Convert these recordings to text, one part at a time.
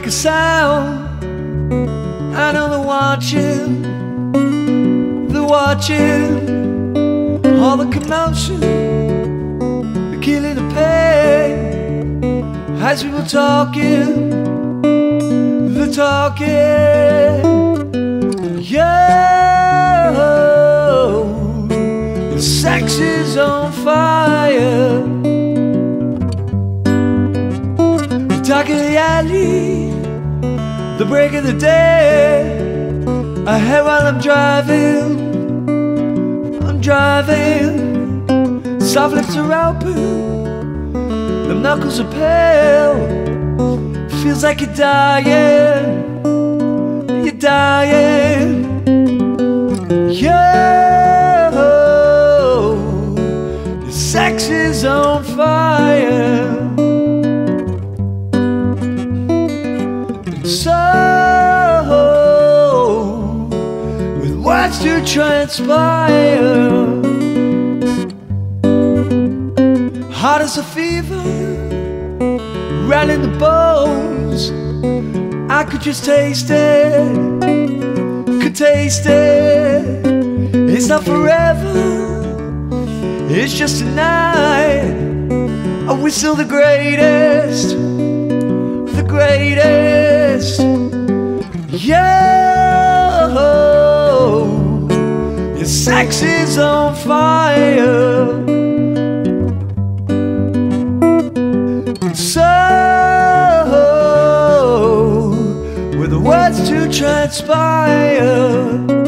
make a sound. I know they're watching, all the commotion, the killing the pain. As we were talking, they're talking. Yo, the sex is on fire. The dark of the alley, the break of the day. I head while I'm driving, soft lips are open, the knuckles are pale. Feels like you're dying, Yo, the sex is on fire. So, with words to transpire, hot as a fever, right in the bones. I could just taste it, It's not forever, it's just a night. Oh, we're still the greatest, Yo, your sex is on fire. So, with the words to transpire,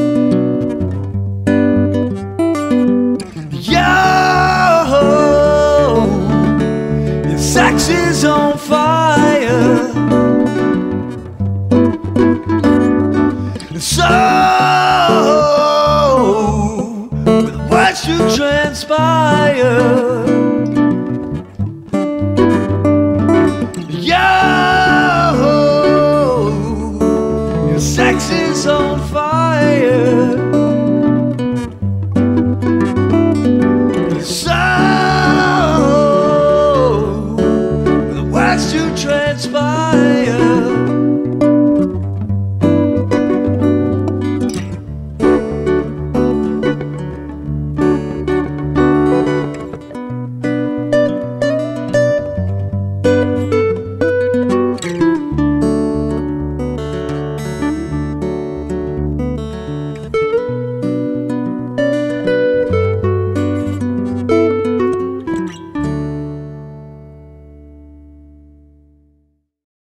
yo, your sex is on fire. So, with words to transpire.